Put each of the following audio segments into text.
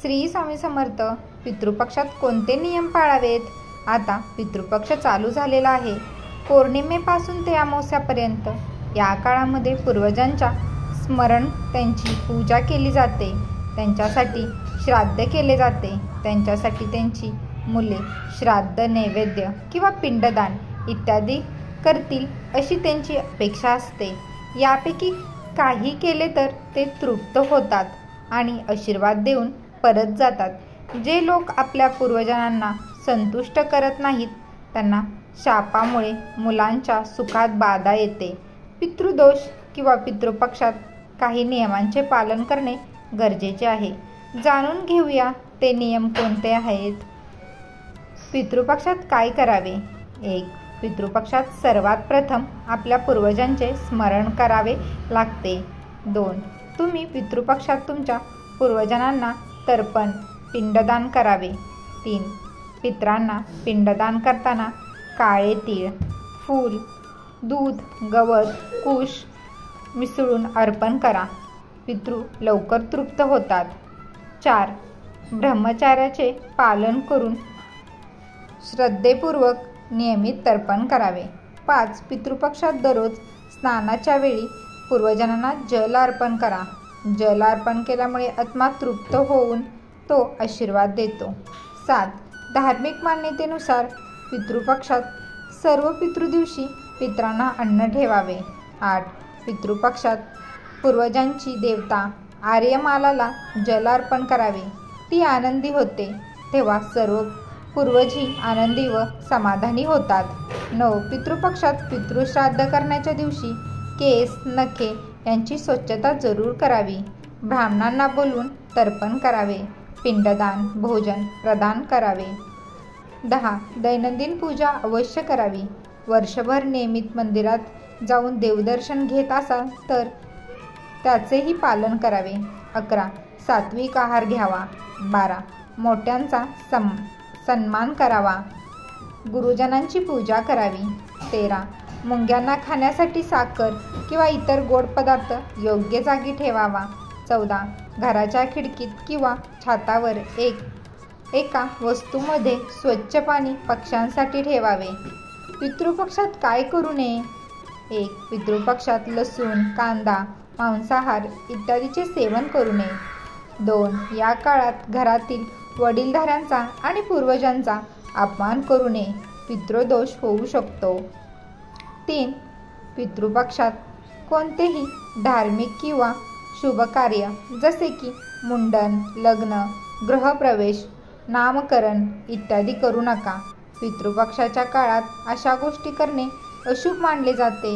श्री स्वामी समर्थ. पितृपक्षात कोणते नियम पाळावेत? आता पितृपक्ष चालू झालेला आहे. पौर्णिमेपासून ते अमावस्यापर्यंत या काळामध्ये पूर्वजांच्या स्मरण, त्यांची पूजा केली जाते, त्यांच्यासाठी श्राद्ध केले जाते, त्यांच्यासाठी त्यांची मुले श्राद्ध, नैवेद्य किंवा पिंडदान इत्यादी करतील अशी त्यांची अपेक्षा असते. यापैकी काही केले तर ते तृप्त होतात आणि आशीर्वाद देऊन परत जातात. जे लोक आपल्या पूर्वजांना संतुष्ट करत नाहीत त्यांना शापामुळे मुलांच्या सुखात बाधा येते. पितृदोष किंवा पितृपक्षात काही नियमांचे पालन करणे गरजेचे आहे. जाणून घेऊया ते नियम कोणते आहेत. पितृपक्षात काय करावे? 1. पितृपक्षात सर्वात प्रथम आपल्या पूर्वजांचे स्मरण करावे लागते. 2. तुम्ही पितृपक्षात तुमच्या पूर्वजांना तर्पण, पिंडदान करावे. 3. पितरांना पिंडदान करताना काळे तीळ, फूल, दूध, गवत, कुश मिसळून अर्पण करा. पितृ लवकर तृप्त होतात. 4. ब्रह्मचार्याचे पालन करून श्रद्धेपूर्वक नियमित तर्पण करावे. 5. पितृपक्षात दररोज स्नानाच्या वेळी पूर्वजांना जल अर्पण करा. जल अर्पण केल्यामुळे आत्मा तृप्त होऊन तो आशीर्वाद देतो. 7. धार्मिक मान्यतेनुसार पितृपक्षात सर्व पितृदिवशी पितरांना अन्न ठेवावे. 8. पितृपक्षात पूर्वजांची देवता आर्यमालाला जल अर्पण करावे. ती आनंदी होते तेव्हा सर्व पूर्वजी आनंदी व समाधानी होतात. 9. पितृपक्षात पितृश्राद्ध करण्याच्या दिवशी केस, नखे यांची स्वच्छता जरूर करावी. ब्राह्मणांना बोलवून तर्पण करावे. पिंडदान, भोजन प्रदान करावे. 10. दैनंदिन पूजा अवश्य करावी. वर्षभर नियमित मंदिरात जाऊन देवदर्शन घेत असाल तर त्याचेही पालन करावे. 11. सात्विक आहार घ्यावा. 12. मोठ्यांचा सन्मान करावा. गुरुजनांची पूजा करावी. 13. मुंग्यांना खाण्यासाठी साखर किंवा इतर गोड पदार्थ योग्य जागी ठेवावा. 14. घराच्या खिडकीत किंवा छतावर एका वस्तूमध्ये स्वच्छ पाणी पक्ष्यांसाठी ठेवावे. पितृपक्षात काय करू नये? 1. पितृपक्षात लसूण, कांदा, मांसाहार इत्यादीचे सेवन करू नये. 2. या काळात घरातील वडीलधाऱ्यांचा आणि पूर्वजांचा अपमान करू नये. पितृदोष होऊ शकतो. 3. पितृपक्षात कोणतेही धार्मिक किंवा शुभ कार्य जसे की मुंडन, लग्न, गृहप्रवेश, नामकरण इत्यादी करू नका. पितृपक्षाच्या काळात अशा गोष्टी करणे अशुभ मानले जाते.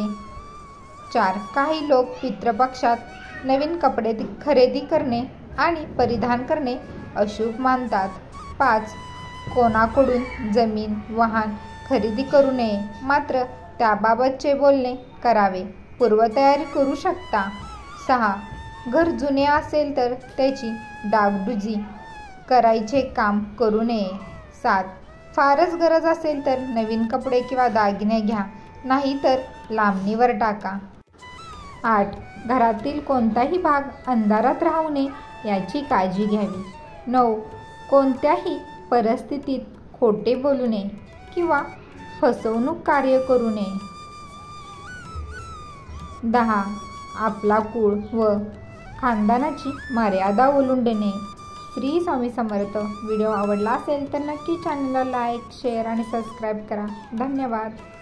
4. काही लोक पितृपक्षात नवीन कपडे खरेदी करणे आणि परिधान करणे अशुभ मानतात. 5. कोणाकडून जमीन, वाहन खरेदी करू नये, मात्र त्याबाबतचे बोलणे करावे. पूर्वतयारी करू शकता. 6. घर जुने असेल तर त्याची डागडुजी करायचे काम करू नये. 7. फारच गरज असेल तर नवीन कपडे किंवा दागिने घ्या, नाही तर लांबणीवर टाका. 8. घरातील कोणताही भाग अंधारात राहू नये याची काळजी घ्यावी. 9. कोणत्याही परिस्थितीत खोटे बोलू नये किंवा फसवणूक कार्य करू नये. 10. आपला कुळ व खानदानाची मर्यादा ओलांडणे. श्री स्वामी समर्थ. व्हिडिओ आवडला असेल तर नक्की चॅनलला लाईक, शेअर आणि सबस्क्राईब करा. धन्यवाद.